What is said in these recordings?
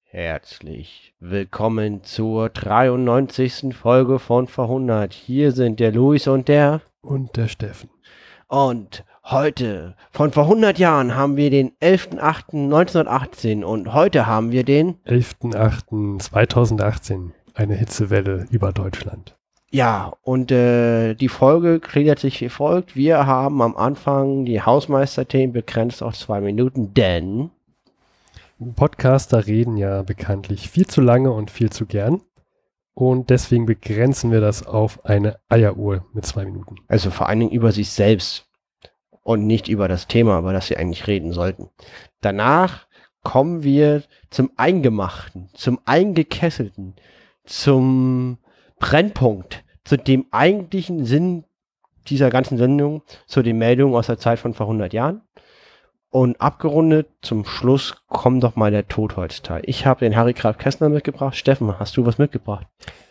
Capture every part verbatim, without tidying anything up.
Herzlich willkommen zur dreiundneunzigsten Folge von Verhundert. Hier sind der Luis und der... Und der Steffen. Und heute, von vor hundert Jahren, haben wir den elften achten neunzehnhundertachtzehn und heute haben wir den... elften achten zweitausendachtzehn. Eine Hitzewelle über Deutschland. Ja, und äh, die Folge gliedert sich wie folgt. Wir haben am Anfang die Hausmeisterthemen begrenzt auf zwei Minuten, denn... Podcaster reden ja bekanntlich viel zu lange und viel zu gern. Und deswegen begrenzen wir das auf eine Eieruhr mit zwei Minuten. Also vor allen Dingen über sich selbst und nicht über das Thema, über das sie eigentlich reden sollten. Danach kommen wir zum Eingemachten, zum Eingekesselten, zum Brennpunkt, zu dem eigentlichen Sinn dieser ganzen Sendung, zu den Meldungen aus der Zeit von vor hundert Jahren. Und abgerundet zum Schluss kommt doch mal der Totholzteil. Ich habe den Harry Graf Kästner mitgebracht. Steffen, hast du was mitgebracht?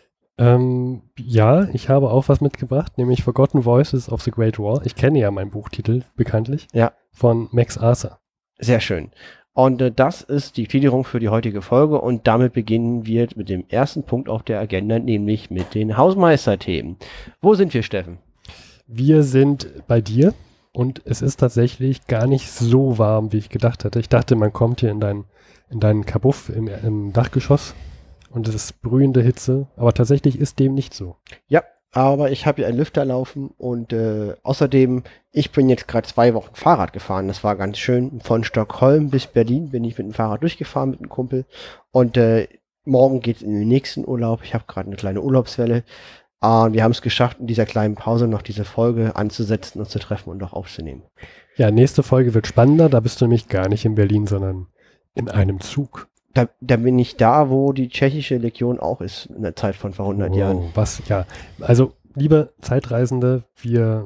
Ähm, ja, ich habe auch was mitgebracht, nämlich Forgotten Voices of the Great War. Ich kenne ja meinen Buchtitel bekanntlich. Ja. Von Max Arthur. Sehr schön. Und äh, das ist die Gliederung für die heutige Folge und damit beginnen wir mit dem ersten Punkt auf der Agenda, nämlich mit den Hausmeisterthemen. Wo sind wir, Steffen? Wir sind bei dir. Und es ist tatsächlich gar nicht so warm, wie ich gedacht hatte. Ich dachte, man kommt hier in deinen in deinen Kabuff im, im Dachgeschoss und es ist brühende Hitze. Aber tatsächlich ist dem nicht so. Ja, aber ich habe hier einen Lüfter laufen und äh, außerdem, ich bin jetzt gerade zwei Wochen Fahrrad gefahren. Das war ganz schön. Von Stockholm bis Berlin bin ich mit dem Fahrrad durchgefahren mit einem Kumpel. Und äh, morgen geht es in den nächsten Urlaub. Ich habe gerade eine kleine Urlaubswelle. Und wir haben es geschafft, in dieser kleinen Pause noch diese Folge anzusetzen, uns zu treffen und auch aufzunehmen. Ja, nächste Folge wird spannender. Da bist du nämlich gar nicht in Berlin, sondern in einem Zug. Da, da bin ich da, wo die tschechische Legion auch ist, in der Zeit von vor hundert Oh, Jahren. Was, ja. Also, liebe Zeitreisende, wir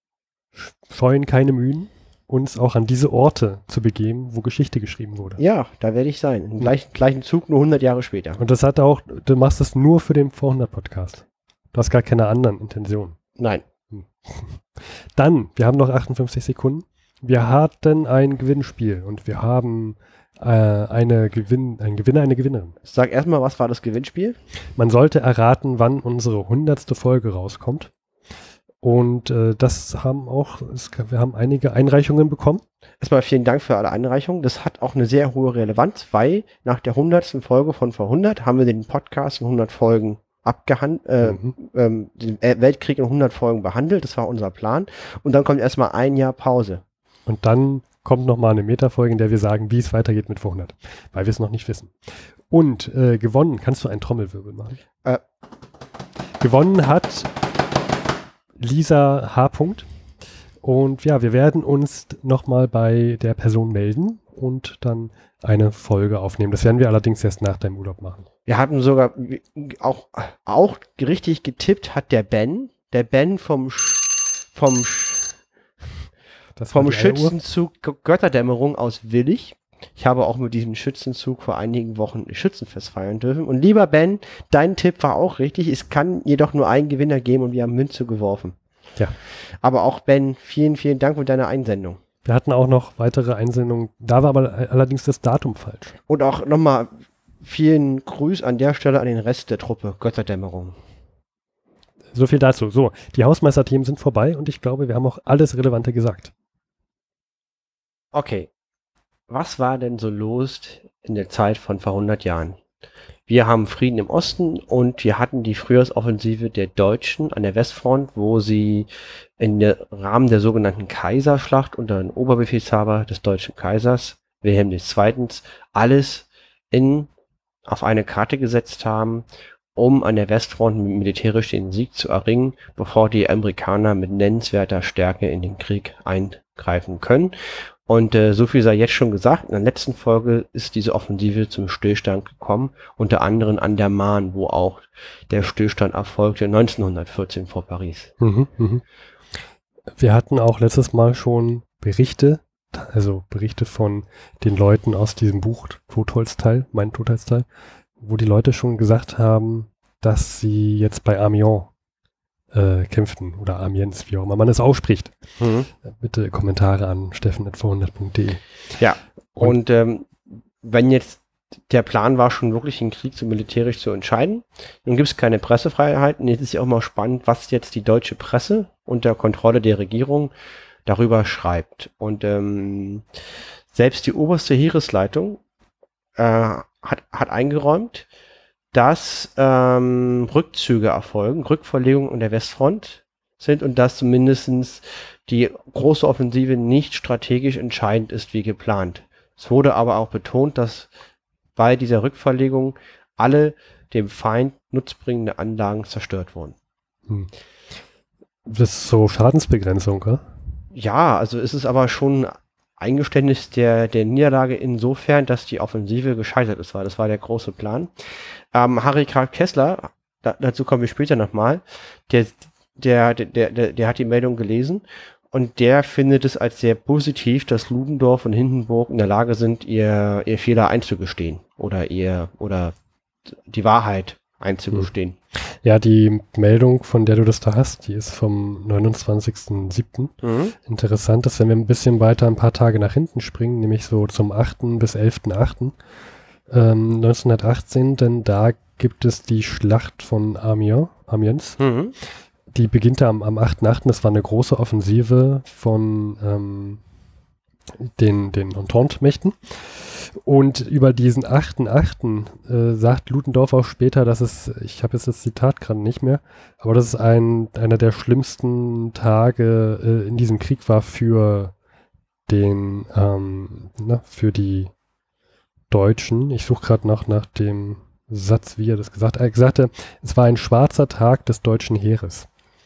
scheuen keine Mühen, uns auch an diese Orte zu begeben, wo Geschichte geschrieben wurde. Ja, da werde ich sein. Im gleichen, gleichen Zug, nur hundert Jahre später. Und das hat auch, du machst es nur für den vor hundert Podcast. Du hast gar keine anderen Intentionen. Nein. Dann, wir haben noch achtundfünfzig Sekunden. Wir hatten ein Gewinnspiel und wir haben äh, eine Gewinn, einen Gewinner, eine Gewinnerin. Sag erstmal, was war das Gewinnspiel? Man sollte erraten, wann unsere hundertste Folge rauskommt. Und äh, das haben auch, es, wir haben einige Einreichungen bekommen. Erstmal vielen Dank für alle Einreichungen. Das hat auch eine sehr hohe Relevanz, weil nach der hundertsten Folge von vor hundert haben wir den Podcast in hundert Folgen abgehandelt, äh, Mhm. ähm, den Weltkrieg in hundert Folgen behandelt. Das war unser Plan. Und dann kommt erstmal ein Jahr Pause. Und dann kommt nochmal eine Metafolge, in der wir sagen, wie es weitergeht mit vor hundert. Weil wir es noch nicht wissen. Und äh, gewonnen, kannst du einen Trommelwirbel machen? Äh. Gewonnen hat Lisa H. Und ja, wir werden uns nochmal bei der Person melden und dann eine Folge aufnehmen. Das werden wir allerdings erst nach deinem Urlaub machen. Wir hatten sogar auch, auch richtig getippt hat der Ben. Der Ben vom, Sch- vom, Sch- Das war vom die Eieruhr. Schützenzug Götterdämmerung aus Willich. Ich habe auch mit diesem Schützenzug vor einigen Wochen Schützenfest feiern dürfen. Und lieber Ben, dein Tipp war auch richtig. Es kann jedoch nur einen Gewinner geben und wir haben Münze geworfen. Ja. Aber auch Ben, vielen, vielen Dank für deine Einsendung. Wir hatten auch noch weitere Einsendungen. Da war aber allerdings das Datum falsch. Und auch nochmal vielen Gruß an der Stelle an den Rest der Truppe Götterdämmerung. So viel dazu. So, die Hausmeisterthemen sind vorbei und ich glaube, wir haben auch alles Relevante gesagt. Okay. Was war denn so los in der Zeit von vor hundert Jahren? Wir haben Frieden im Osten und wir hatten die Frühjahrsoffensive der Deutschen an der Westfront, wo sie im Rahmen der sogenannten Kaiserschlacht unter dem Oberbefehlshaber des deutschen Kaisers, Wilhelm der Zweite., alles in, auf eine Karte gesetzt haben, um an der Westfront militärisch den Sieg zu erringen, bevor die Amerikaner mit nennenswerter Stärke in den Krieg eingreifen können. Und äh, so viel sei jetzt schon gesagt, in der letzten Folge ist diese Offensive zum Stillstand gekommen, unter anderem an der Marne, wo auch der Stillstand erfolgte neunzehnhundertvierzehn vor Paris. Mhm, mhm. Wir hatten auch letztes Mal schon Berichte, also Berichte von den Leuten aus diesem Buch Totholzteil, mein Totholzteil, wo die Leute schon gesagt haben, dass sie jetzt bei Amiens äh, kämpften oder Amiens, wie auch immer man es ausspricht. Mhm. Bitte Kommentare an steffen at vierhundert punkt de. Ja, und, und ähm, wenn jetzt der Plan war schon wirklich, den Krieg so militärisch zu entscheiden. Nun gibt es keine Pressefreiheit. Und jetzt ist ja auch mal spannend, was jetzt die deutsche Presse unter Kontrolle der Regierung darüber schreibt. Und ähm, selbst die oberste Heeresleitung äh, hat, hat eingeräumt, dass ähm, Rückzüge erfolgen, Rückverlegungen an der Westfront sind und dass zumindest die große Offensive nicht strategisch entscheidend ist wie geplant. Es wurde aber auch betont, dass bei dieser Rückverlegung alle dem Feind nutzbringende Anlagen zerstört wurden. Hm. Das ist so Schadensbegrenzung, oder? Ja, also es ist aber schon Eingeständnis der, der Niederlage insofern, dass die Offensive gescheitert ist, weil das war der große Plan. Ähm, Harry K. Kessler, da, dazu kommen wir später nochmal, der, der, der, der, der hat die Meldung gelesen und der findet es als sehr positiv, dass Ludendorff und Hindenburg in der Lage sind, ihr, ihr Fehler einzugestehen oder ihr, oder die Wahrheit einzugestehen. Ja, die Meldung, von der du das da hast, die ist vom neunundzwanzigsten siebten Mhm. Interessant ist, wenn wir ein bisschen weiter ein paar Tage nach hinten springen, nämlich so zum achten bis elften achten Ähm, neunzehnhundertachtzehn, denn da gibt es die Schlacht von Amiens. Amiens. Mhm. Die beginnt am, am achten achten Das war eine große Offensive von ähm, den, den Entente-Mächten. Und über diesen achten achten äh, sagt Ludendorff auch später, dass es, ich habe jetzt das Zitat gerade nicht mehr, aber dass es ein, einer der schlimmsten Tage äh, in diesem Krieg war für den, ähm, na, für die Deutschen. Ich suche gerade noch nach dem Satz, wie er das gesagt hat. Er sagte, es war ein schwarzer Tag des deutschen Heeres.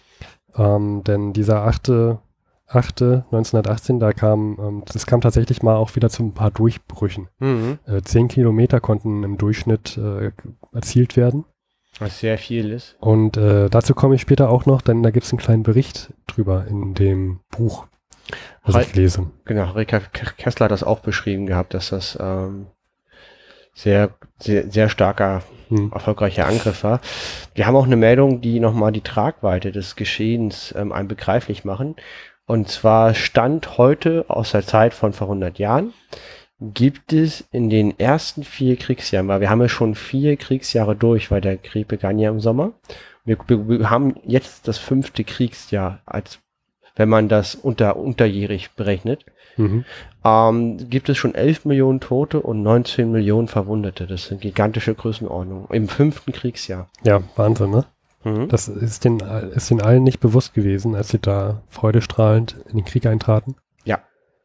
Ähm, denn dieser achte achte neunzehnhundertachtzehn, da kam, ähm, das kam tatsächlich mal auch wieder zu ein paar Durchbrüchen. Mhm. Äh, zehn Kilometer konnten im Durchschnitt äh, erzielt werden. Was sehr viel ist. Und äh, dazu komme ich später auch noch, denn da gibt es einen kleinen Bericht drüber in dem Buch, was Harry, ich lese. Genau, Harry Kessler hat das auch beschrieben gehabt, dass das ähm, sehr, sehr, sehr starker, hm. erfolgreicher Angriff war. Wir haben auch eine Meldung, die nochmal die Tragweite des Geschehens ähm, einem begreiflich machen. Und zwar Stand heute aus der Zeit von vor hundert Jahren gibt es in den ersten vier Kriegsjahren, weil wir haben ja schon vier Kriegsjahre durch, weil der Krieg begann ja im Sommer. Wir, wir haben jetzt das fünfte Kriegsjahr, als wenn man das unter unterjährig berechnet. Mhm. Ähm, gibt es schon elf Millionen Tote und neunzehn Millionen Verwundete. Das sind gigantische Größenordnungen im fünften Kriegsjahr. Ja, Wahnsinn, ne? Mhm. Das ist den, ist den allen nicht bewusst gewesen, als sie da freudestrahlend in den Krieg eintraten. Ja.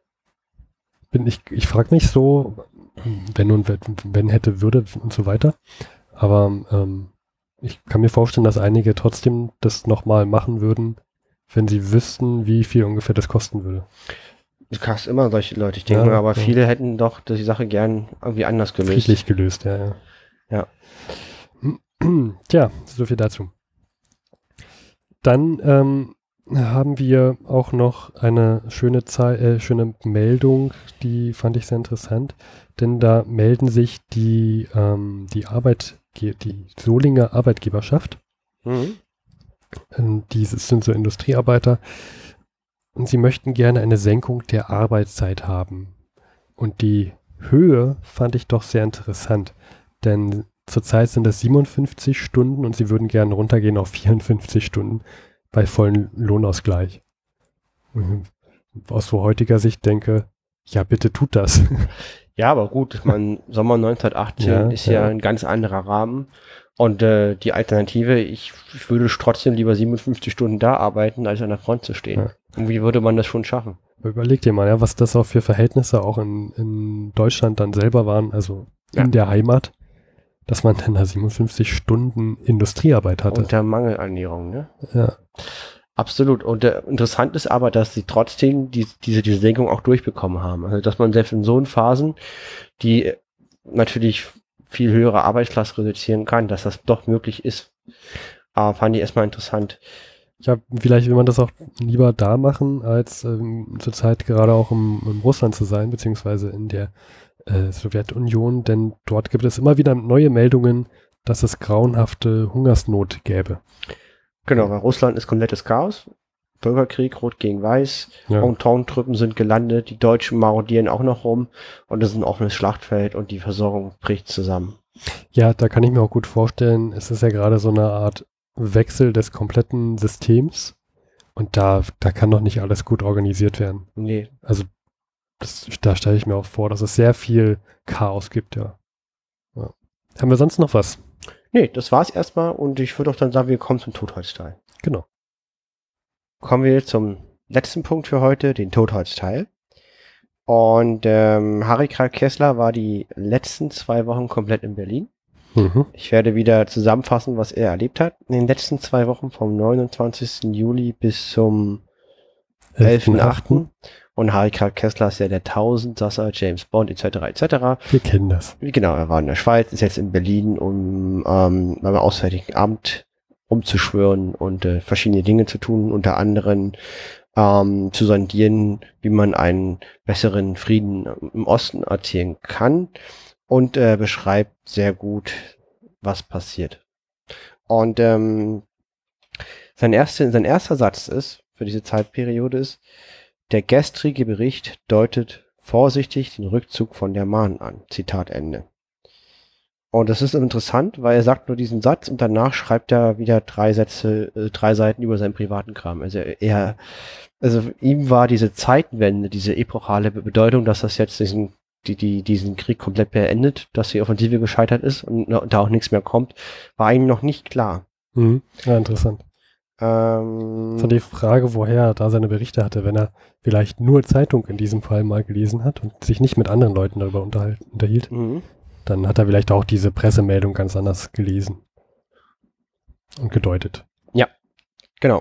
Bin ich ich frage mich so, wenn und wenn, wenn hätte, würde und so weiter. Aber ähm, ich kann mir vorstellen, dass einige trotzdem das nochmal machen würden, wenn sie wüssten, wie viel ungefähr das kosten würde. Du hast immer solche Leute, ich denke ja, mal, aber ja. viele hätten doch die Sache gern irgendwie anders gelöst. Friedlich gelöst, ja, ja. Ja. Tja, so viel dazu. Dann ähm, haben wir auch noch eine schöne, Zei- äh, schöne Meldung, die fand ich sehr interessant, denn da melden sich die, ähm, die Arbeit, die Solinger Arbeitgeberschaft, mhm. ähm, die sind so Industriearbeiter, und sie möchten gerne eine Senkung der Arbeitszeit haben. Und die Höhe fand ich doch sehr interessant, denn zurzeit sind es siebenundfünfzig Stunden und sie würden gerne runtergehen auf vierundfünfzig Stunden bei vollem Lohnausgleich. Aus so heutiger Sicht denke, ja bitte tut das. Ja, aber gut, man, Sommer neunzehnhundertachtzehn ja, ist ja, ja ein ganz anderer Rahmen. Und äh, die Alternative, ich, ich würde trotzdem lieber siebenundfünfzig Stunden da arbeiten, als an der Front zu stehen. Ja. Und wie würde man das schon schaffen? Überleg dir mal, ja, was das auch für Verhältnisse auch in, in Deutschland dann selber waren, also in ja. der Heimat, dass man dann da siebenundfünfzig Stunden Industriearbeit hatte. Unter Mangelernährung, ne? Ja. Absolut. Und äh, interessant ist aber, dass sie trotzdem die, diese, diese Senkung auch durchbekommen haben. Also, dass man selbst in so Phasen, die natürlich viel höhere Arbeitslast reduzieren kann, dass das doch möglich ist. Aber fand ich erstmal interessant. Ja, vielleicht will man das auch lieber da machen, als ähm, zurzeit gerade auch im, im Russland zu sein, beziehungsweise in der äh, Sowjetunion, denn dort gibt es immer wieder neue Meldungen, dass es grauenhafte Hungersnot gäbe. Genau, weil Russland ist komplettes Chaos. Bürgerkrieg, Rot gegen Weiß, Ja. Entente-Truppen sind gelandet, die Deutschen marodieren auch noch rum und es ist ein offenes Schlachtfeld und die Versorgung bricht zusammen. Ja, da kann ich mir auch gut vorstellen, es ist ja gerade so eine Art Wechsel des kompletten Systems und da, da kann doch nicht alles gut organisiert werden. Nee. Also das, da stelle ich mir auch vor, dass es sehr viel Chaos gibt, ja. ja. Haben wir sonst noch was? Nee, das war's erstmal und ich würde auch dann sagen, wir kommen zum Totholzteil. Genau. Kommen wir zum letzten Punkt für heute, den Totholzteil. Und ähm, Harry Krag Kessler war die letzten zwei Wochen komplett in Berlin. Mhm. Ich werde wieder zusammenfassen, was er erlebt hat. In den letzten zwei Wochen vom neunundzwanzigsten Juli bis zum elften achten Und Harry Krag Kessler ist ja der Tausendsasser, James Bond et cetera et cetera. Wir kennen das. Genau, er war in der Schweiz, ist jetzt in Berlin, um ähm, beim Auswärtigen Amt umzuschwören und äh, verschiedene Dinge zu tun, unter anderem ähm, zu sondieren, wie man einen besseren Frieden im Osten erzielen kann und äh, beschreibt sehr gut, was passiert. Und ähm, sein, erste, sein erster Satz ist, für diese Zeitperiode ist, der gestrige Bericht deutet vorsichtig den Rückzug von der Mahn an. Zitat Ende. Und das ist interessant, weil er sagt nur diesen Satz und danach schreibt er wieder drei Sätze, äh, drei Seiten über seinen privaten Kram. Also er, also ihm war diese Zeitenwende, diese epochale Bedeutung, dass das jetzt diesen, die, die, diesen Krieg komplett beendet, dass die Offensive gescheitert ist und, und da auch nichts mehr kommt, war ihm noch nicht klar. Mhm. Ja, interessant. Ähm, Das war die Frage, woher er da seine Berichte hatte, wenn er vielleicht nur Zeitung in diesem Fall mal gelesen hat und sich nicht mit anderen Leuten darüber unterhalt, unterhielt. Mhm. Dann hat er vielleicht auch diese Pressemeldung ganz anders gelesen und gedeutet. Genau.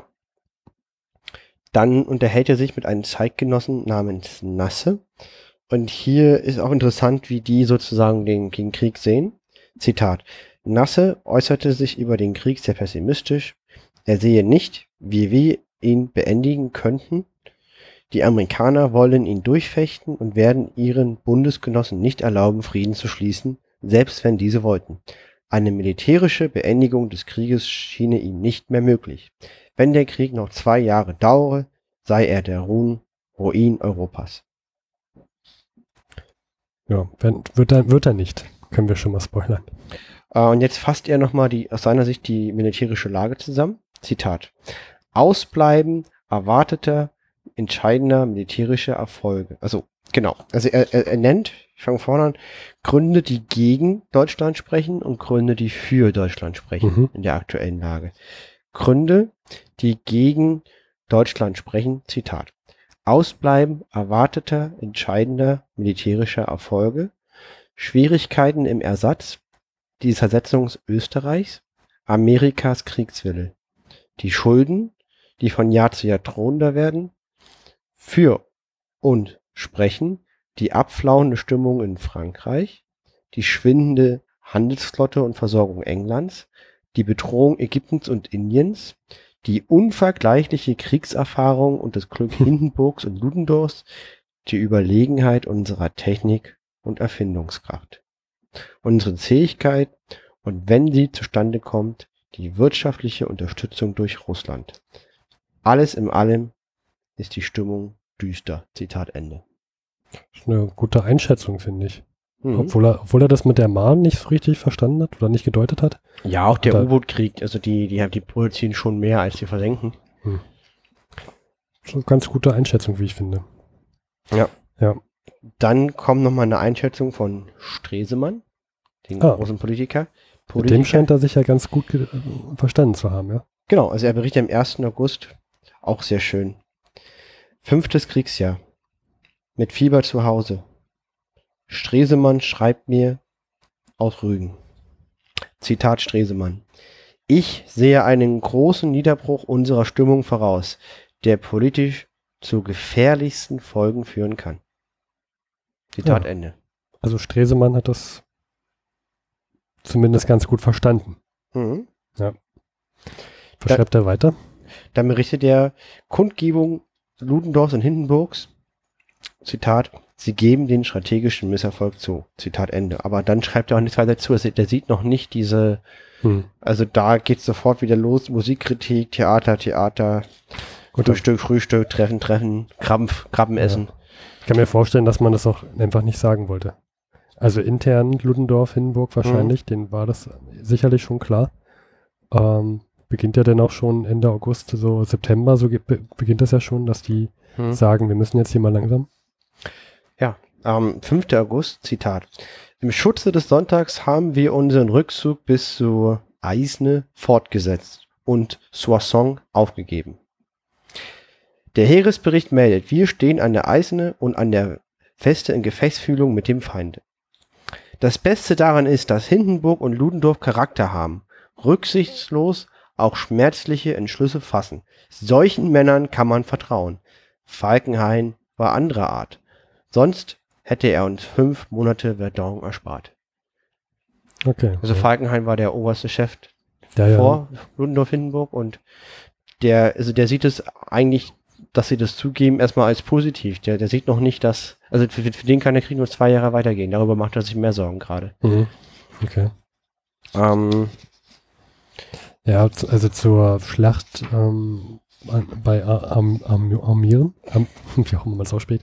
Dann unterhält er sich mit einem Zeitgenossen namens Nasse. Und hier ist auch interessant, wie die sozusagen den, den Krieg sehen. Zitat. Nasse äußerte sich über den Krieg sehr pessimistisch. Er sehe nicht, wie wir ihn beendigen könnten. Die Amerikaner wollen ihn durchfechten und werden ihren Bundesgenossen nicht erlauben, Frieden zu schließen, selbst wenn diese wollten. Eine militärische Beendigung des Krieges schiene ihm nicht mehr möglich. Wenn der Krieg noch zwei Jahre dauere, sei er der Ruin, Ruin Europas. Ja, wenn, wird, er, wird er nicht. Können wir schon mal spoilern. Äh, und jetzt fasst er nochmal die, aus seiner Sicht die militärische Lage zusammen. Zitat. Ausbleiben erwarteter, entscheidender militärischer Erfolge. Also, genau. Also er, er, er nennt, ich fange vorne an, Gründe, die gegen Deutschland sprechen und Gründe, die für Deutschland sprechen Mhm. in der aktuellen Lage. Gründe, die gegen Deutschland sprechen, Zitat. Ausbleiben erwarteter, entscheidender militärischer Erfolge, Schwierigkeiten im Ersatz, die Zersetzung Österreichs, Amerikas Kriegswille, die Schulden, die von Jahr zu Jahr drohender werden, für und sprechen, die abflauende Stimmung in Frankreich, die schwindende Handelsflotte und Versorgung Englands, die Bedrohung Ägyptens und Indiens, die unvergleichliche Kriegserfahrung und das Glück Hindenburgs und Ludendorffs, die Überlegenheit unserer Technik und Erfindungskraft, unsere Zähigkeit und, wenn sie zustande kommt, die wirtschaftliche Unterstützung durch Russland. Alles in allem ist die Stimmung düster. Zitat Ende. Das ist eine gute Einschätzung, finde ich. Mhm. Obwohl er, obwohl er das mit der Mahn nicht so richtig verstanden hat oder nicht gedeutet hat. Ja, auch der Da- U-Boot-Krieg, also die, die, die produzieren schon mehr, als die versenken. Das ist eine ganz gute Einschätzung, wie ich finde. Ja. Ja. Dann kommt nochmal eine Einschätzung von Stresemann, den Ah. großen Politiker. Mit Politiker. dem scheint er sich ja ganz gut ge- verstanden zu haben, ja. Genau, also er berichtet am ersten August, auch sehr schön. Fünftes Kriegsjahr. Mit Fieber zu Hause. Stresemann schreibt mir aus Rügen. Zitat Stresemann. Ich sehe einen großen Niederbruch unserer Stimmung voraus, der politisch zu gefährlichsten Folgen führen kann. Zitat Ja. Ende. Also Stresemann hat das zumindest ganz gut verstanden. Mhm. Was Da- schreibt er weiter? Dann berichtet er Kundgebung Ludendorffs und Hindenburgs. Zitat, sie geben den strategischen Misserfolg zu. Zitat Ende. Aber dann schreibt er auch nichts weiter dazu. Also der sieht noch nicht diese, Hm. also da geht es sofort wieder los. Musikkritik, Theater, Theater. Und Frühstück, Frühstück, Treffen, Treffen, Krabben, Krabben essen. Ja. Ich kann mir vorstellen, dass man das auch einfach nicht sagen wollte. Also intern Ludendorff, Hindenburg wahrscheinlich, mhm. denen war das sicherlich schon klar. Ähm, beginnt ja dann auch schon Ende August, so September, so be beginnt das ja schon, dass die mhm. sagen, wir müssen jetzt hier mal langsam. Ja, am fünften August, Zitat. Im Schutze des Sonntags haben wir unseren Rückzug bis zu Aisne fortgesetzt und Soissons aufgegeben. Der Heeresbericht meldet, wir stehen an der Aisne und an der Feste in Gefechtsfühlung mit dem Feinde. Das Beste daran ist, dass Hindenburg und Ludendorff Charakter haben, rücksichtslos auch schmerzliche Entschlüsse fassen. Solchen Männern kann man vertrauen. Falkenhayn war anderer Art. Sonst hätte er uns fünf Monate Verdun erspart. Okay. Also Falkenhayn war der oberste Chef ja, vor ja. Ludendorff-Hindenburg und der, also der sieht es eigentlich, dass sie das zugeben, erstmal als positiv. Der, der sieht noch nicht, dass, also für, für den kann der Krieg nur zwei Jahre weitergehen. Darüber macht er sich mehr Sorgen gerade. Mhm. Okay. Ähm, ja, also zur Schlacht ähm, bei Am, Am, Amiens, Am, wie auch immer man es ausspricht,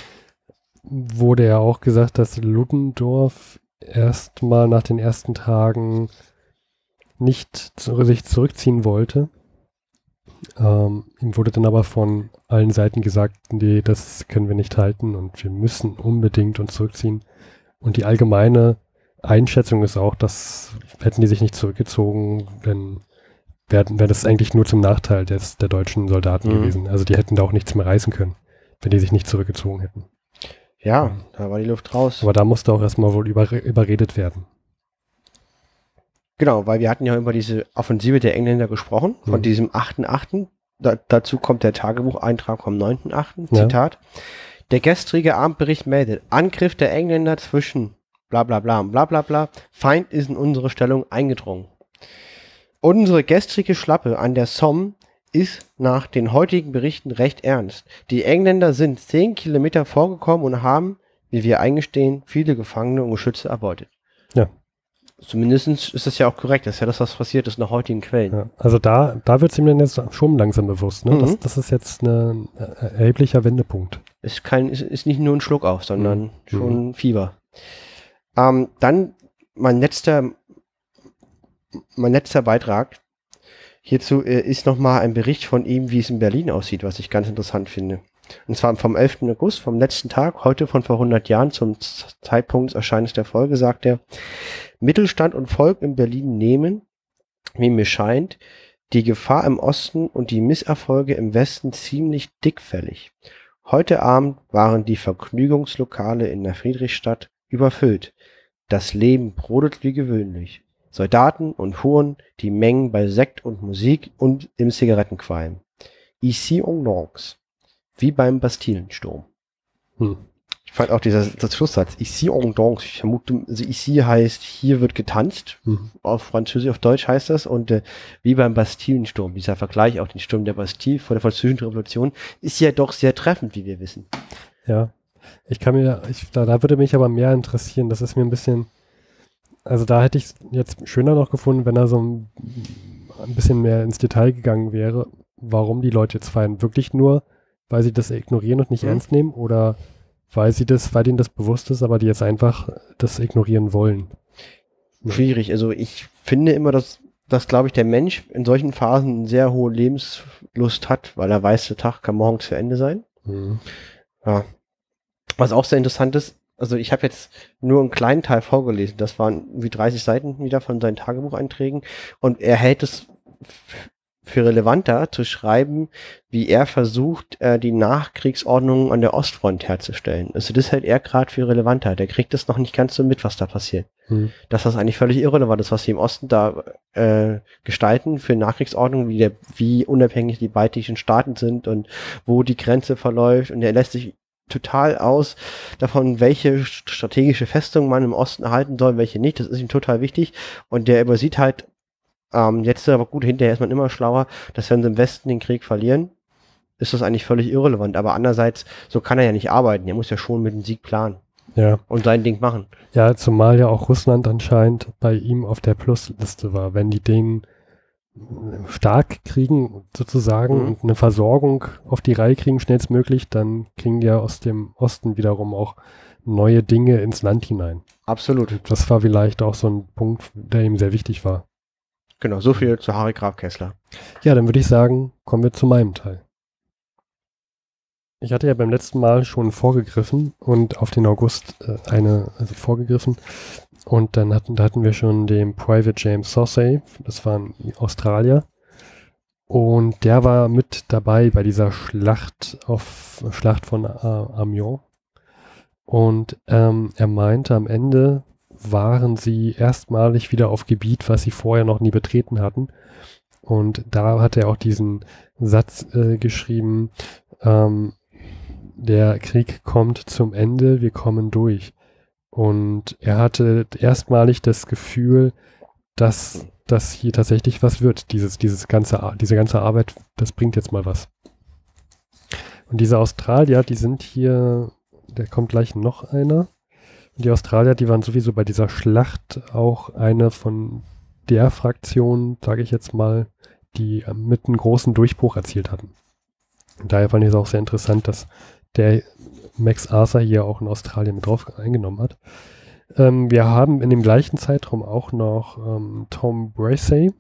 wurde ja auch gesagt, dass Ludendorff erstmal nach den ersten Tagen nicht zu, sich zurückziehen wollte. Ähm, ihm wurde dann aber von allen Seiten gesagt, nee, das können wir nicht halten und wir müssen unbedingt uns zurückziehen. Und die allgemeine Einschätzung ist auch, dass hätten die sich nicht zurückgezogen, dann wäre wär das eigentlich nur zum Nachteil des, der deutschen Soldaten mhm. gewesen. Also die hätten da auch nichts mehr reißen können, wenn die sich nicht zurückgezogen hätten. Ja, da war die Luft raus. Aber da musste auch erstmal wohl über, überredet werden. Genau, weil wir hatten ja über diese Offensive der Engländer gesprochen, von mhm. diesem achten achten Da, dazu kommt der Tagebucheintrag vom neunten achten Zitat. Ja. Der gestrige Abendbericht meldet, Angriff der Engländer zwischen bla bla bla und bla bla bla. Feind ist in unsere Stellung eingedrungen. Unsere gestrige Schlappe an der Somme ist nach den heutigen Berichten recht ernst. Die Engländer sind zehn Kilometer vorgekommen und haben, wie wir eingestehen, viele Gefangene und Geschütze erbeutet. Ja. Zumindest ist das ja auch korrekt. Das ist ja das, was passiert ist nach heutigen Quellen. Ja, also da, da wird es ihm dann jetzt schon langsam bewusst. Ne? Mhm. Das, das ist jetzt ein erheblicher Wendepunkt. Ist, kein, ist, ist nicht nur ein Schluck auf, sondern mhm. schon Fieber. Ähm, dann mein letzter, mein letzter Beitrag hierzu äh, ist nochmal ein Bericht von ihm, wie es in Berlin aussieht, was ich ganz interessant finde. Und zwar vom elften August, vom letzten Tag, heute von vor hundert Jahren, zum Zeitpunkt des Erscheinens der Folge, sagt er, Mittelstand und Volk in Berlin nehmen, wie mir scheint, die Gefahr im Osten und die Misserfolge im Westen ziemlich dickfällig. Heute Abend waren die Vergnügungslokale in der Friedrichstadt überfüllt. Das Leben brodelt wie gewöhnlich. Soldaten und Huren, die Mengen bei Sekt und Musik und im Zigarettenqualm. Ici on danse. Wie beim Bastillensturm. Hm. Ich fand auch dieser das Schlusssatz, ici on danse, ich vermute, also ici heißt, hier wird getanzt, hm. auf Französisch, auf Deutsch heißt das, und äh, wie beim Bastillensturm, dieser Vergleich, auch den Sturm der Bastille vor der Französischen Revolution, ist ja doch sehr treffend, wie wir wissen. Ja, ich kann mir, ich, da, da würde mich aber mehr interessieren, das ist mir ein bisschen, also da hätte ich es jetzt schöner noch gefunden, wenn er so ein, ein bisschen mehr ins Detail gegangen wäre, warum die Leute jetzt feiern, wirklich nur weil sie das ignorieren und nicht mhm. ernst nehmen oder weil sie das, weil ihnen das bewusst ist, aber die jetzt einfach das ignorieren wollen. Schwierig. Also ich finde immer, dass, dass glaube ich, der Mensch in solchen Phasen eine sehr hohe Lebenslust hat, weil er weiß, der Tag kann morgen zu Ende sein. Mhm. Ja. Was auch sehr interessant ist, also ich habe jetzt nur einen kleinen Teil vorgelesen, das waren wie dreißig Seiten wieder von seinen Tagebucheinträgen und er hält es für relevanter zu schreiben, wie er versucht, äh, die Nachkriegsordnung an der Ostfront herzustellen. Also das hält er gerade für relevanter. Der kriegt das noch nicht ganz so mit, was da passiert. Hm. Dass das eigentlich völlig irrelevant ist, was sie im Osten da äh, gestalten für Nachkriegsordnung, wie, der, wie unabhängig die baltischen Staaten sind und wo die Grenze verläuft. Und er lässt sich total aus davon, welche strategische Festung man im Osten erhalten soll, welche nicht. Das ist ihm total wichtig. Und der übersieht halt Ähm, jetzt aber gut, hinterher ist man immer schlauer, dass wenn sie im Westen den Krieg verlieren, ist das eigentlich völlig irrelevant. Aber andererseits, so kann er ja nicht arbeiten. Er muss ja schon mit dem Sieg planen. Ja. Und sein Ding machen. Ja, zumal ja auch Russland anscheinend bei ihm auf der Plusliste war. Wenn die den stark kriegen, sozusagen, Mhm. und eine Versorgung auf die Reihe kriegen, schnellstmöglich, dann kriegen die ja aus dem Osten wiederum auch neue Dinge ins Land hinein. Absolut. Und das war vielleicht auch so ein Punkt, der ihm sehr wichtig war. Genau, so viel zu Harry Graf Kessler. Ja, dann würde ich sagen, kommen wir zu meinem Teil. Ich hatte ja beim letzten Mal schon vorgegriffen und auf den August äh, eine, also vorgegriffen. Und dann hatten, da hatten wir schon den Private James Saussay, das war ein Australier. Und der war mit dabei bei dieser Schlacht auf Schlacht von äh, Amiens. Und ähm, er meinte, am Ende waren sie erstmalig wieder auf Gebiet, was sie vorher noch nie betreten hatten. Und da hat er auch diesen Satz äh, geschrieben, ähm, der Krieg kommt zum Ende, wir kommen durch. Und er hatte erstmalig das Gefühl, dass das hier tatsächlich was wird. Dieses, dieses ganze, diese ganze Arbeit, das bringt jetzt mal was. Und diese Australier, die sind hier, da kommt gleich noch einer. Und die Australier, die waren sowieso bei dieser Schlacht auch eine von der Fraktion, sage ich jetzt mal, die mit einem großen Durchbruch erzielt hatten. Und daher fand ich es auch sehr interessant, dass der Max Arthur hier auch in Australien mit drauf eingenommen hat. Ähm, wir haben in dem gleichen Zeitraum auch noch ähm, Tom Bracey.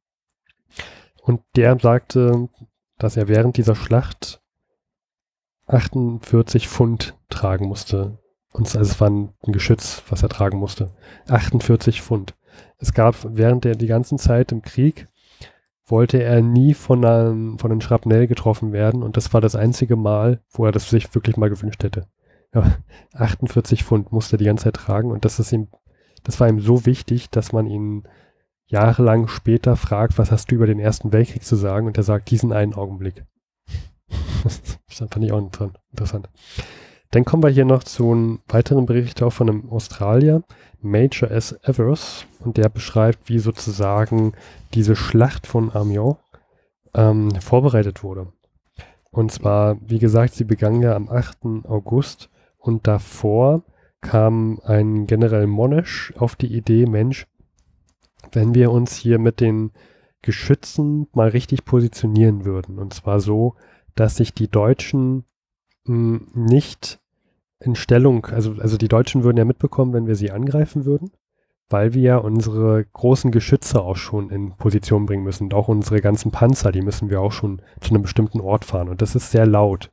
Und der sagte, dass er während dieser Schlacht achtundvierzig Pfund tragen musste. Und also es war ein Geschütz, was er tragen musste. achtundvierzig Pfund. Es gab während der die ganzen Zeit im Krieg, wollte er nie von einem, von einem Schrapnell getroffen werden. Und das war das einzige Mal, wo er das sich wirklich mal gewünscht hätte. Ja, achtundvierzig Pfund musste er die ganze Zeit tragen. Und das ist ihm, das war ihm so wichtig, dass man ihn jahrelang später fragt, was hast du über den Ersten Weltkrieg zu sagen? Und er sagt, diesen einen Augenblick. Das fand ich auch interessant. Dann kommen wir hier noch zu einem weiteren Bericht auch von einem Australier, Major S. Evers, und der beschreibt, wie sozusagen diese Schlacht von Amiens ähm, vorbereitet wurde. Und zwar, wie gesagt, sie begann ja am achten August und davor kam ein General Monash auf die Idee, Mensch, wenn wir uns hier mit den Geschützen mal richtig positionieren würden, und zwar so, dass sich die Deutschen mh, nicht in Stellung, also, also die Deutschen würden ja mitbekommen, wenn wir sie angreifen würden, weil wir ja unsere großen Geschütze auch schon in Position bringen müssen und auch unsere ganzen Panzer, die müssen wir auch schon zu einem bestimmten Ort fahren und das ist sehr laut.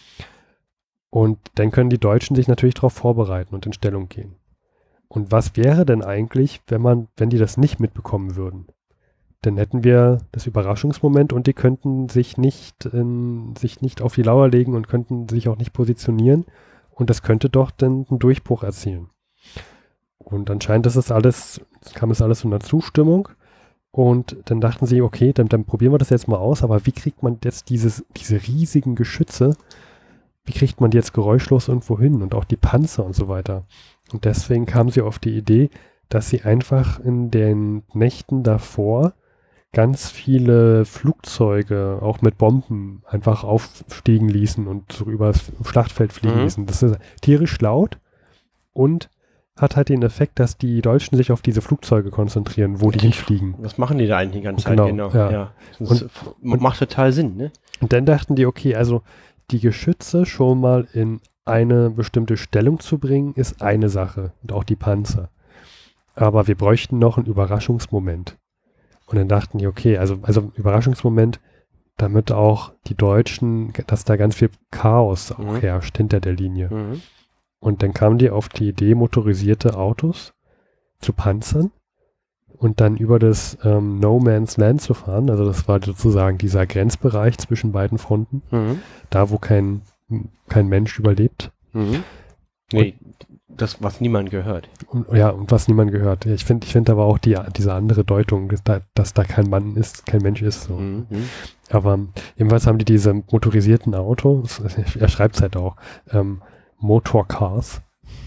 Und dann können die Deutschen sich natürlich darauf vorbereiten und in Stellung gehen. Und was wäre denn eigentlich, wenn man, wenn die das nicht mitbekommen würden? Dann hätten wir das Überraschungsmoment und die könnten sich nicht, in, sich nicht auf die Lauer legen und könnten sich auch nicht positionieren. Und das könnte doch dann einen Durchbruch erzielen. Und anscheinend ist es alles, kam es alles zu einer Zustimmung. Und dann dachten sie, okay, dann, dann probieren wir das jetzt mal aus. Aber wie kriegt man jetzt dieses, diese riesigen Geschütze, wie kriegt man die jetzt geräuschlos irgendwo hin? Und auch die Panzer und so weiter. Und deswegen kamen sie auf die Idee, dass sie einfach in den Nächten davor ganz viele Flugzeuge auch mit Bomben einfach aufstiegen ließen und so übers Schlachtfeld fliegen Mhm. ließen. Das ist tierisch laut und hat halt den Effekt, dass die Deutschen sich auf diese Flugzeuge konzentrieren, wo die hinfliegen. Was machen die da eigentlich die ganze Zeit? Genau, Genau, ja. ja. Das Und- und, macht total Sinn, ne? Und dann dachten die, okay, also die Geschütze schon mal in eine bestimmte Stellung zu bringen, ist eine Sache und auch die Panzer. Aber wir bräuchten noch einen Überraschungsmoment. Und dann dachten die, okay, also, also Überraschungsmoment, damit auch die Deutschen, dass da ganz viel Chaos auch Mhm. herrscht hinter der Linie. Mhm. Und dann kamen die auf die Idee, motorisierte Autos zu panzern und dann über das ähm, No Man's Land zu fahren. Also das war sozusagen dieser Grenzbereich zwischen beiden Fronten, Mhm. da wo kein, kein Mensch überlebt. Mhm. Nee, das, was niemand gehört. Und, ja, und was niemand gehört. Ich finde ich finde aber auch die, diese andere Deutung, dass da, dass da kein Mann ist, kein Mensch ist. So. Mhm. Aber jedenfalls haben die diese motorisierten Autos, er schreibt es halt auch, ähm, Motorcars,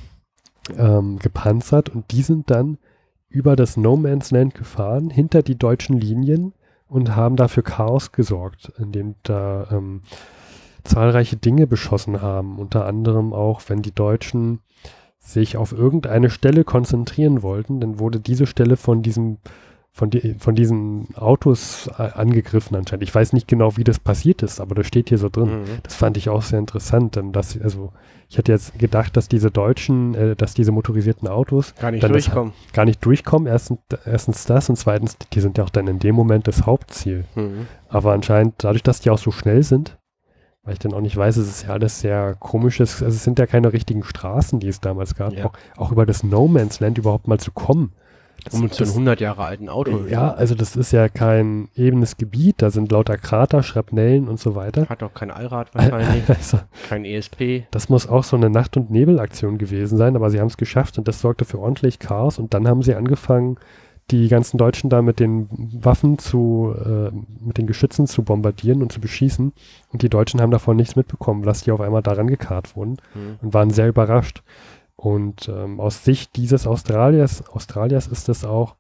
ähm, gepanzert und die sind dann über das No Man's Land gefahren, hinter die deutschen Linien und haben dafür Chaos gesorgt, indem da ähm, zahlreiche Dinge beschossen haben, unter anderem auch, wenn die Deutschen sich auf irgendeine Stelle konzentrieren wollten, dann wurde diese Stelle von diesem von, die, von diesen Autos äh, angegriffen anscheinend. Ich weiß nicht genau, wie das passiert ist, aber das steht hier so drin. Mhm. Das fand ich auch sehr interessant. Denn dass, also ich hätte jetzt gedacht, dass diese deutschen, äh, dass diese motorisierten Autos gar nicht durchkommen. Das, gar nicht durchkommen. Erstens, erstens das und zweitens, die sind ja auch dann in dem Moment das Hauptziel. Mhm. Aber anscheinend, dadurch, dass die auch so schnell sind, weil ich dann auch nicht weiß, es ist ja alles sehr komisches, also es sind ja keine richtigen Straßen, die es damals gab, ja. auch, auch über das No Man's Land überhaupt mal zu kommen. Das, um zu einem hundert Jahre alten Auto. Ja, also das ist ja kein ebenes Gebiet, da sind lauter Krater, Schrapnellen und so weiter. Hat auch kein Allrad wahrscheinlich, also, kein E S P. Das muss auch so eine Nacht- und Nebelaktion gewesen sein, aber sie haben es geschafft und das sorgte für ordentlich Chaos und dann haben sie angefangen, die ganzen Deutschen da mit den Waffen zu, äh, mit den Geschützen zu bombardieren und zu beschießen und die Deutschen haben davon nichts mitbekommen, dass die auf einmal daran gekarrt wurden mhm. und waren sehr überrascht. Und ähm, aus Sicht dieses Australiers, Australiers ist das auch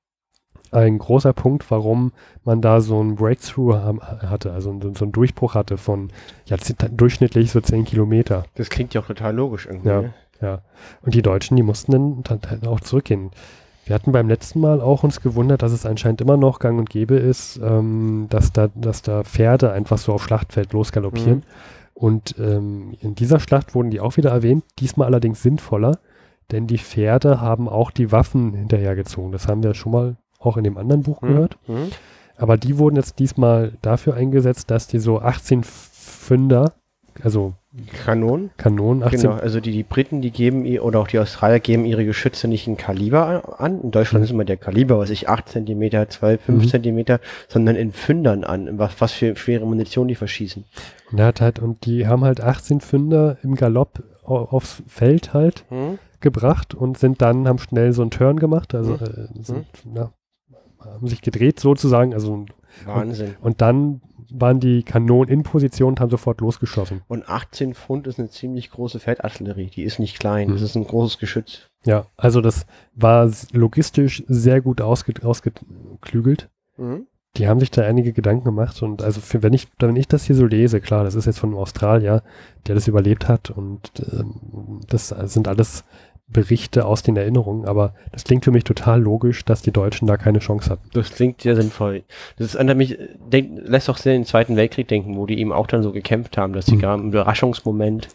ein großer Punkt, warum man da so einen Breakthrough haben, hatte, also so, so einen Durchbruch hatte von ja, durchschnittlich so zehn Kilometer. Das klingt ja auch total logisch irgendwie. Ja, ne? ja. Und die Deutschen, die mussten dann, dann, dann auch zurückgehen. Wir hatten beim letzten Mal auch uns gewundert, dass es anscheinend immer noch gang und gäbe ist, ähm, dass, da, dass da Pferde einfach so auf Schlachtfeld losgaloppieren. Mhm. Und ähm, in dieser Schlacht wurden die auch wieder erwähnt, diesmal allerdings sinnvoller, denn die Pferde haben auch die Waffen hinterhergezogen. Das haben wir schon mal auch in dem anderen Buch mhm. gehört. Mhm. Aber die wurden jetzt diesmal dafür eingesetzt, dass die so achtzehn Pfünder, also Kanonen? Kanonen, achtzehn. Genau, also die, die Briten, die geben, oder auch die Australier geben ihre Geschütze nicht in Kaliber an. In Deutschland mhm. ist immer der Kaliber, was ich, acht Zentimeter, zwölf, fünf mhm. Zentimeter, sondern in Pfündern an, was, was für schwere Munition die verschießen. Und, hat halt, und die haben halt achtzehn Pfünder im Galopp aufs Feld halt mhm. gebracht und sind dann, haben schnell so einen Turn gemacht, also mhm. äh, sind, mhm. na, haben sich gedreht sozusagen, also Wahnsinn. Und, und dann waren die Kanonen in Position und haben sofort losgeschossen. Und achtzehn Pfund ist eine ziemlich große Feldartillerie, die ist nicht klein, mhm. das ist ein großes Geschütz. Ja, also das war logistisch sehr gut ausge, ausgeklügelt. Mhm. Die haben sich da einige Gedanken gemacht und also für, wenn ich, wenn ich das hier so lese, klar, das ist jetzt von einem Australier, der das überlebt hat und ähm, das sind alles Berichte aus den Erinnerungen, aber das klingt für mich total logisch, dass die Deutschen da keine Chance hatten. Das klingt sehr sinnvoll. Das ist an mich, denk, lässt auch sehr in den Zweiten Weltkrieg denken, wo die eben auch dann so gekämpft haben, dass sie mhm. gar im Überraschungsmoment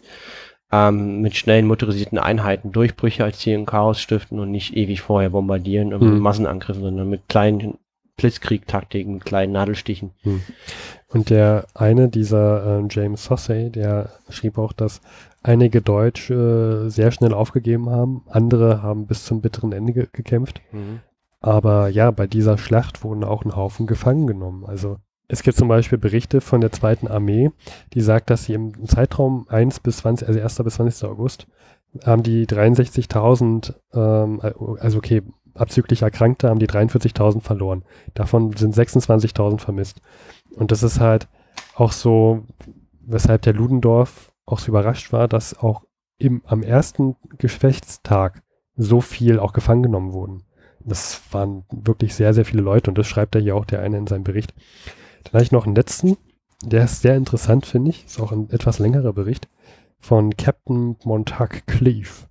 ähm, mit schnellen motorisierten Einheiten Durchbrüche erzielen, Chaos stiften und nicht ewig vorher bombardieren und mhm. Massenangriffen, sondern mit kleinen Blitzkrieg-Taktiken, mit kleinen Nadelstichen. Mhm. Und der eine, dieser äh, James Sossay, der schrieb auch, dass einige Deutsche sehr schnell aufgegeben haben, andere haben bis zum bitteren Ende ge gekämpft. Mhm. Aber ja, bei dieser Schlacht wurden auch ein Haufen gefangen genommen. Also es gibt zum Beispiel Berichte von der zweiten Armee, die sagt, dass sie im Zeitraum eins bis zwanzig, also erster bis zwanzigster August, haben die dreiundsechzigtausend, ähm, also okay, abzüglich Erkrankte haben die dreiundvierzigtausend verloren. Davon sind sechsundzwanzigtausend vermisst. Und das ist halt auch so, weshalb der Ludendorff auch so überrascht war, dass auch im, am ersten Gefechtstag so viel auch gefangen genommen wurden. Das waren wirklich sehr, sehr viele Leute und das schreibt er hier auch, der eine in seinem Bericht. Dann habe ich noch einen letzten, der ist sehr interessant, finde ich. Ist auch ein etwas längerer Bericht von Captain Montague Cleave.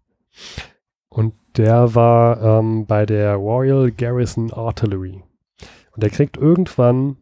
Und der war ähm, bei der Royal Garrison Artillery. Und der kriegt irgendwann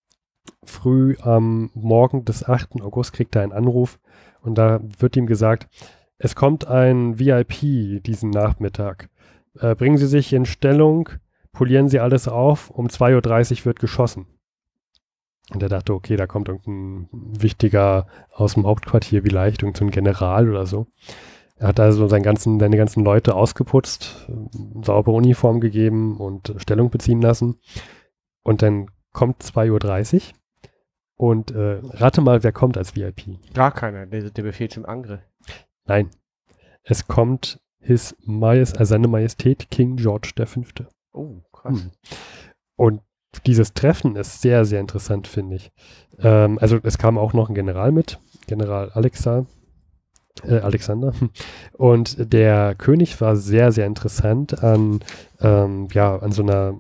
früh am Morgen des achten August kriegt er einen Anruf und da wird ihm gesagt, es kommt ein V I P diesen Nachmittag. Äh, bringen Sie sich in Stellung, polieren Sie alles auf, um zwei Uhr dreißig wird geschossen. Und er dachte, okay, da kommt irgendein wichtiger aus dem Hauptquartier vielleicht, irgendein General oder so. Er hat also seinen ganzen, seine ganzen Leute ausgeputzt, saubere Uniform gegeben und Stellung beziehen lassen. Und dann kommt zwei Uhr dreißig und äh, rate mal, wer kommt als V I P? Gar keiner, der, der Befehl zum Angriff. Nein, es kommt His Majest, also seine Majestät King George der Fünfte. Oh, krass. Hm. Und dieses Treffen ist sehr, sehr interessant, finde ich. Ähm, also es kam auch noch ein General mit, General Alexa, äh, Alexander. Und der König war sehr, sehr interessant an, ähm, ja, an so einer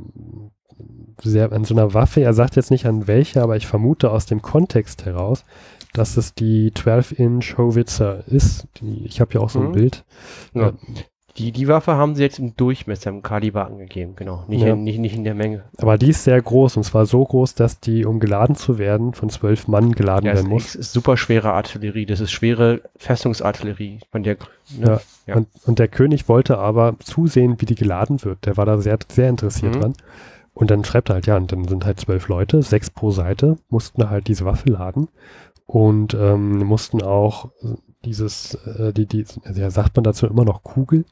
sehr, an so einer Waffe. Er sagt jetzt nicht an welche, aber ich vermute aus dem Kontext heraus, dass es die zwölf Inch Howitzer ist. Die, ich habe ja auch so ein mhm. Bild. Ja. Die, die Waffe haben sie jetzt im Durchmesser, im Kaliber angegeben, genau. Nicht, Ja. in, nicht, nicht in der Menge. Aber die ist sehr groß und zwar so groß, dass die, um geladen zu werden, von zwölf Mann geladen Ja, werden es muss. ist, ist super schwere Artillerie. Das ist schwere Festungsartillerie. Von der, ne? Ja. Ja. Und, und der König wollte aber zusehen, wie die geladen wird. Der war da sehr, sehr interessiert Mhm. dran. Und dann schreibt er halt, ja, und dann sind halt zwölf Leute, sechs pro Seite, mussten halt diese Waffe laden und ähm, mussten auch dieses, äh, die, die, also ja, sagt man dazu immer noch Kugel,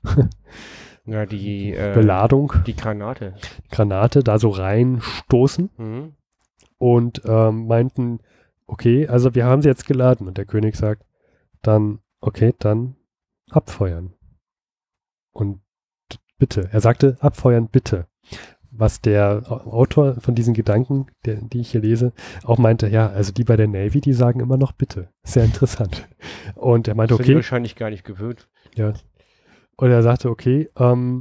Ja, die, äh, Beladung, die Granate. Granate da so reinstoßen Mhm. und ähm, meinten, okay, also wir haben sie jetzt geladen. Und der König sagt, dann, okay, dann abfeuern. Und bitte, er sagte, abfeuern bitte. Was der Autor von diesen Gedanken, der, die ich hier lese, auch meinte, ja, also die bei der Navy, die sagen immer noch bitte. Sehr interessant. Und er meinte, Das sind die okay. wahrscheinlich gar nicht gewöhnt. Ja. Und er sagte, okay, ähm,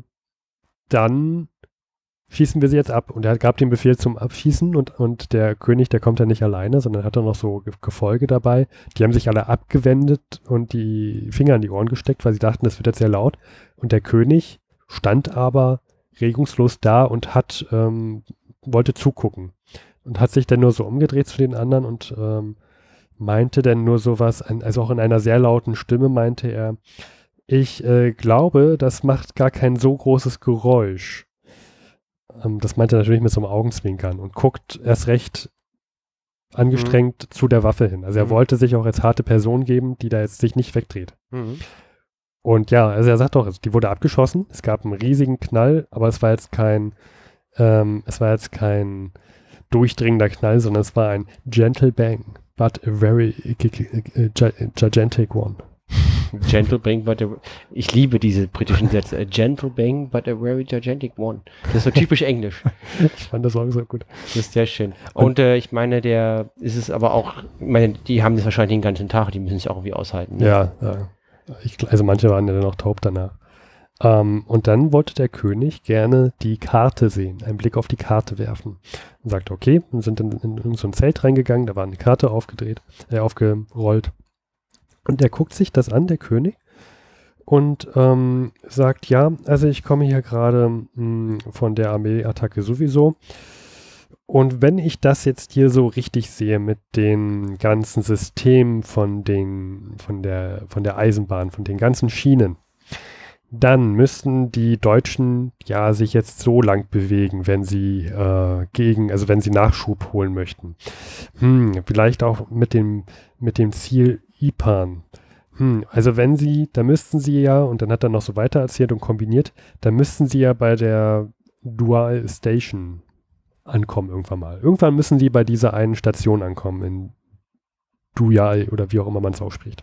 dann schießen wir sie jetzt ab. Und er gab den Befehl zum Abschießen und, und der König, der kommt ja nicht alleine, sondern hat dann noch so Ge- Gefolge dabei. Die haben sich alle abgewendet und die Finger in die Ohren gesteckt, weil sie dachten, das wird jetzt sehr laut. Und der König stand aber regungslos da und hat, ähm, wollte zugucken. Und hat sich dann nur so umgedreht zu den anderen und ähm, meinte dann nur sowas, ein- also auch in einer sehr lauten Stimme meinte er, ich äh, glaube, das macht gar kein so großes Geräusch. Ähm, das meinte er natürlich mit so einem Augenzwinkern und guckt erst recht angestrengt Mhm. zu der Waffe hin. Also er Mhm. wollte sich auch als harte Person geben, die da jetzt sich nicht wegdreht. Mhm. Und ja, also er sagt doch, die wurde abgeschossen, es gab einen riesigen Knall, aber es war jetzt kein, ähm, es war jetzt kein durchdringender Knall, sondern es war ein gentle bang, but a very uh, gigantic one. Gentle bang, but a, ich liebe diese britischen Sätze. A gentle bang, but a very gigantic one. Das ist so typisch Englisch. Ich fand das auch so gut. Das ist sehr schön. Und äh, ich meine, der ist es aber auch, ich meine, die haben das wahrscheinlich den ganzen Tag, die müssen es auch irgendwie aushalten. Ne? Ja, ja. Ich, also manche waren ja dann auch taub danach. Ähm, und dann wollte der König gerne die Karte sehen, einen Blick auf die Karte werfen. Und sagte, okay, und sind dann in, in so ein Zelt reingegangen, da war eine Karte aufgedreht, äh, aufgerollt. Und der guckt sich das an, der König, und ähm, sagt, ja, also ich komme hier gerade mh, von der Armeeattacke sowieso. Und wenn ich das jetzt hier so richtig sehe mit dem ganzen System von, den, von, der, von der Eisenbahn, von den ganzen Schienen, dann müssten die Deutschen ja sich jetzt so lang bewegen, wenn sie äh, gegen, also wenn sie Nachschub holen möchten. Hm, vielleicht auch mit dem, mit dem Ziel Ipan. Hm, also wenn sie, da müssten sie ja, und dann hat er noch so weiter erzählt und kombiniert, da müssten sie ja bei der Dual Station ankommen irgendwann mal. Irgendwann müssen sie bei dieser einen Station ankommen, in Duyal oder wie auch immer man es ausspricht.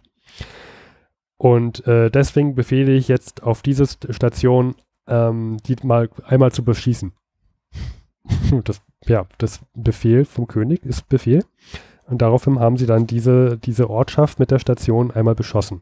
Und äh, deswegen befehle ich jetzt auf diese Station, ähm, die mal einmal zu beschießen. das, ja, das Befehl vom König ist Befehl. Und daraufhin haben sie dann diese, diese Ortschaft mit der Station einmal beschossen.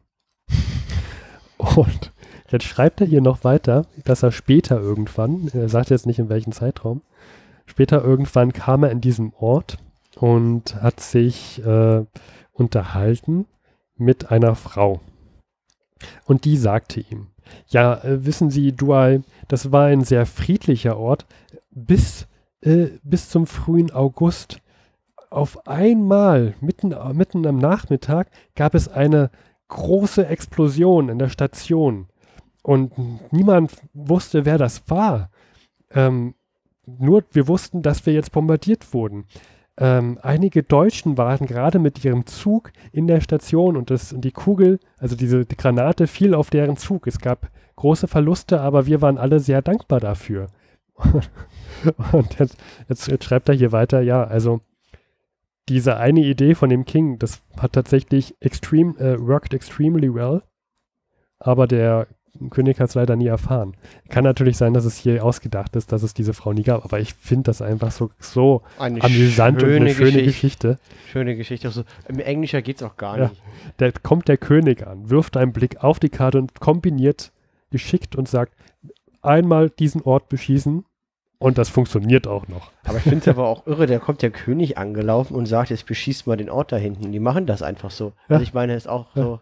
Und jetzt schreibt er hier noch weiter, dass er später irgendwann, er sagt jetzt nicht in welchem Zeitraum, später irgendwann kam er in diesem Ort und hat sich äh, unterhalten mit einer Frau. Und die sagte ihm, ja, äh, wissen Sie, Dual, das war ein sehr friedlicher Ort, bis, äh, bis zum frühen August. Auf einmal, mitten, mitten am Nachmittag, gab es eine große Explosion in der Station. Und niemand wusste, wer das war. Ähm, nur wir wussten, dass wir jetzt bombardiert wurden. Ähm, einige Deutschen waren gerade mit ihrem Zug in der Station und, das, und die Kugel, also diese die Granate, fiel auf deren Zug. Es gab große Verluste, aber wir waren alle sehr dankbar dafür. Und jetzt, jetzt, jetzt schreibt er hier weiter, ja, also diese eine Idee von dem King, das hat tatsächlich extreme, äh, worked extremely well, aber der König hat es leider nie erfahren. Kann natürlich sein, dass es hier ausgedacht ist, dass es diese Frau nie gab, aber ich finde das einfach so, so Eine amüsant und eine schöne Geschichte. Geschichte. Schöne Geschichte. Also, im Englischer geht es auch gar Ja. nicht. Da kommt der König an, wirft einen Blick auf die Karte und kombiniert geschickt und sagt, einmal diesen Ort beschießen und das funktioniert auch noch. Aber ich finde es aber auch irre, da kommt der König angelaufen und sagt, jetzt beschießt mal den Ort da hinten. Die machen das einfach so. Ja. Also ich meine, ist auch Ja. so,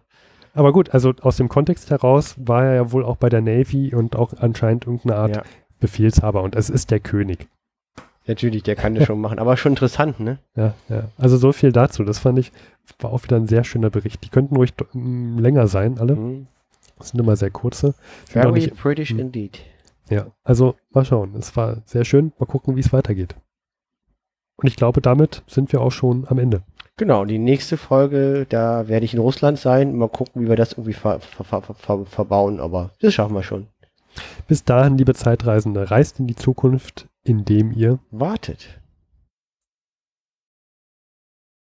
Aber gut, also aus dem Kontext heraus war er ja wohl auch bei der Navy und auch anscheinend irgendeine Art Ja. Befehlshaber und es ist der König. Natürlich, der kann das schon machen, aber schon interessant, ne? Ja, ja. Also so viel dazu. Das fand ich, war auch wieder ein sehr schöner Bericht. Die könnten ruhig m, länger sein, alle. Mhm. Das sind immer sehr kurze. Sind auch Very nicht, British hm. indeed. ja, also mal schauen. Es war sehr schön. Mal gucken, wie es weitergeht. Und ich glaube, damit sind wir auch schon am Ende. Genau, die nächste Folge, da werde ich in Russland sein. Mal gucken, wie wir das irgendwie ver ver ver ver verbauen, aber das schaffen wir schon. Bis dahin, liebe Zeitreisende, reist in die Zukunft, indem ihr Wartet.